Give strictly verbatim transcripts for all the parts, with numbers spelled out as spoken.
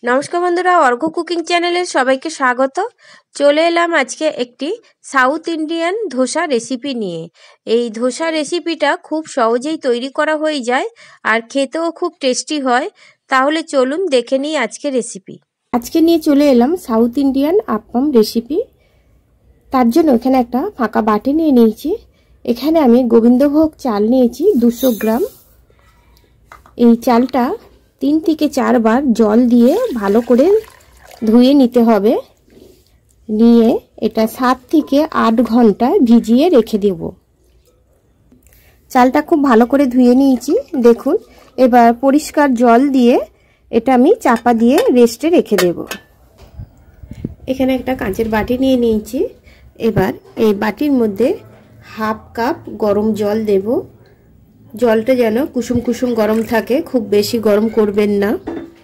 নমস্কার বন্ধুরা, অর্ঘ্য কুকিং চ্যানেলে সবাইকে স্বাগত। চলে এলাম আজকে একটি সাউথ ইন্ডিয়ান ধোসা রেসিপি নিয়ে। এই ধোসা রেসিপিটা খুব সহজেই তৈরি করা হয়ে যায় আর খেতেও খুব টেস্টি হয়। তাহলে চলুন দেখে নিই আজকে রেসিপি। আজকে নিয়ে চলে এলাম সাউথ ইন্ডিয়ান আপ্পাম রেসিপি। তার জন্য এখানে একটা ফাঁকা বাটি নিয়ে নিয়েছি। এখানে আমি গোবিন্দভোগ চাল নিয়েছি দুশো গ্রাম। এই চালটা তিন থেকে চারবার জল দিয়ে ভালো করে ধুয়ে নিতে হবে। নিয়ে এটা সাত থেকে আট ঘন্টা ভিজিয়ে রেখে দেব। চালটা খুব ভালো করে ধুয়ে নিয়েছি। দেখুন, এবার পরিষ্কার জল দিয়ে এটা আমি চাপা দিয়ে রেস্টে রেখে দেব। এখানে একটা কাঁচের বাটি নিয়ে নিয়েছি। এবার এই বাটির মধ্যে হাফ কাপ গরম জল দেব। জলটা যেন কুসুম কুসুম গরম থাকে, খুব বেশি গরম করবেন না।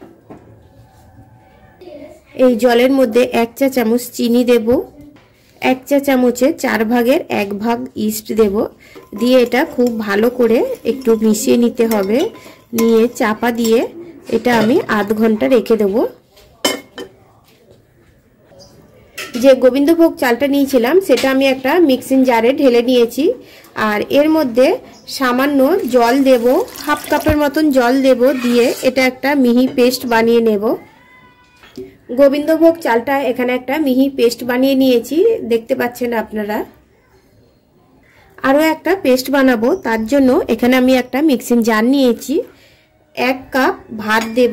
এই জলের মধ্যে এক চা চামচ চিনি দেব। এক চা চামচে চার ভাগের এক ভাগ ইস্ট দেব। দিয়ে এটা খুব ভালো করে একটু মিশিয়ে নিতে হবে। নিয়ে চাপা দিয়ে এটা আমি আধ ঘন্টা রেখে দেব। যে গোবিন্দভোগ চালটা নিয়েছিলাম সেটা আমি একটা মিক্সিং জারে ঢেলে নিয়েছি। আর এর মধ্যে সামান্য জল দেব, হাফ কাপের মতন জল দেব। দিয়ে এটা একটা মিহি পেস্ট বানিয়ে নেব। গোবিন্দভোগ চালটা এখানে একটা মিহি পেস্ট বানিয়ে নিয়েছি, দেখতে পাচ্ছেন আপনারা। আরও একটা পেস্ট বানাবো, তার জন্য এখানে আমি একটা মিক্সিং জার নিয়েছি। এক কাপ ভাত দেব,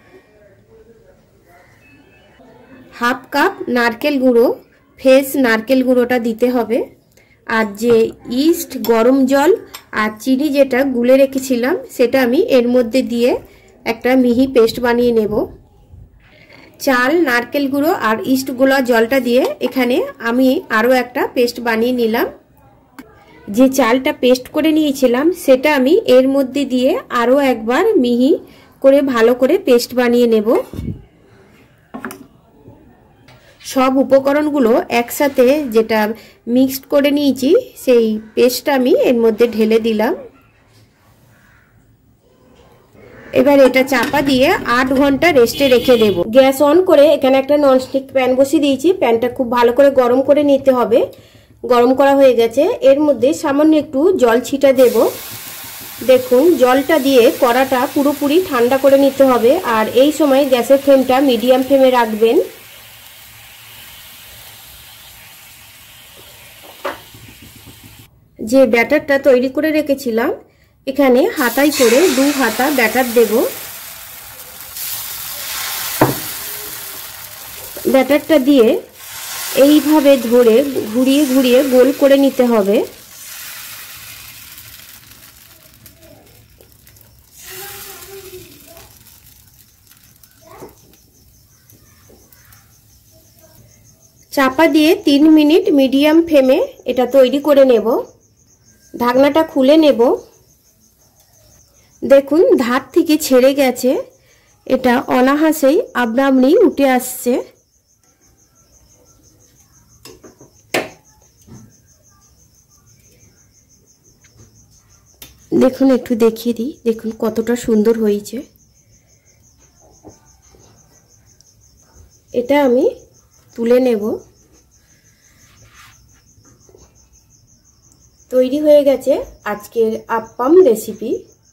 হাফ কাপ নারকেল গুঁড়ো, ফ্রেশ নারকেল গুঁড়োটা দিতে হবে। আর যে ইস্ট, গরম জল আর চিনি যেটা গুলে রেখেছিলাম সেটা আমি এর মধ্যে দিয়ে একটা মিহি পেস্ট বানিয়ে নেব। চাল, নারকেল গুঁড়ো আর ইস্ট গোলা জলটা দিয়ে এখানে আমি আরও একটা পেস্ট বানিয়ে নিলাম। যে চালটা পেস্ট করে নিয়েছিলাম সেটা আমি এর মধ্যে দিয়ে আরও একবার মিহি করে ভালো করে পেস্ট বানিয়ে নেব। সব উপকরণগুলো একসাথে যেটা মিক্সড করে নিয়েছি সেই পেস্টটা আমি এর মধ্যে ঢেলে দিলাম। এবার এটা চাপা দিয়ে আট ঘন্টা রেস্টে রেখে দেব। গ্যাস অন করে এখানে একটা ননস্টিক প্যান বসিয়ে দিয়েছি। প্যানটা খুব ভালো করে গরম করে নিতে হবে। গরম করা হয়ে গেছে। এর মধ্যে সামান্য একটু জল ছিটা দেব। দেখুন, জলটা দিয়ে কড়াটা পুরোপুরি ঠান্ডা করে নিতে হবে। আর এই সময় গ্যাসের ফ্লেমটা মিডিয়াম ফ্লেমে রাখবেন। যে ব্যাটারটা তৈরি করে রেখেছিলাম এখানে হাতায় করে দু হাতা ব্যাটার দেব। ব্যাটারটা দিয়ে এইভাবে ধরে ঘুরিয়ে ঘুরিয়ে গোল করে নিতে হবে। চাপা দিয়ে তিন মিনিট মিডিয়াম ফ্লেমে এটা তৈরি করে নেব। ঢাকনাটা খুলে নেব। দেখুন, ধার থেকে ছেড়ে গেছে। এটা অনায়াসেই আপনা আপনি উঠে আসছে। দেখুন, একটু দেখিয়ে দিই। দেখুন কতটা সুন্দর হয়েছে। এটা আমি তুলে নেব। তৈরি হয়ে গেছে আজকের আপ্পাম রেসিপি।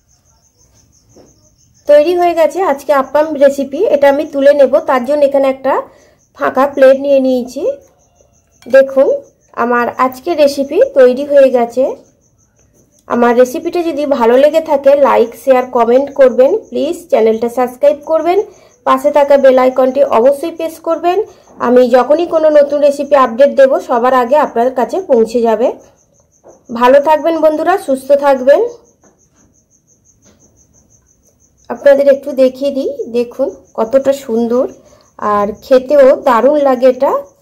তৈরি হয়ে গেছে আজকে আপ্পাম রেসিপি। এটা আমি তুলে নেব। তার জন্য এখানে একটা ফাঁকা প্লেট নিয়ে নিয়েছি। দেখুন, আমার আজকের রেসিপি তৈরি হয়ে গেছে। আমার রেসিপিটা যদি ভালো লেগে থাকে লাইক, শেয়ার, কমেন্ট করবেন। প্লিজ চ্যানেলটা সাবস্ক্রাইব করবেন। পাশে থাকা বেল আইকনটি অবশ্যই প্রেস করবেন। আমি যখনই কোনো নতুন রেসিপি আপডেট দেব সবার আগে আপনার কাছে পৌঁছে যাবে। ভালো থাকবেন বন্ধুরা, সুস্থ থাকবেন। আপনাদের একটু দেখিয়ে দিই। দেখুন কতটা সুন্দর আর খেতেও দারুণ লাগে এটা।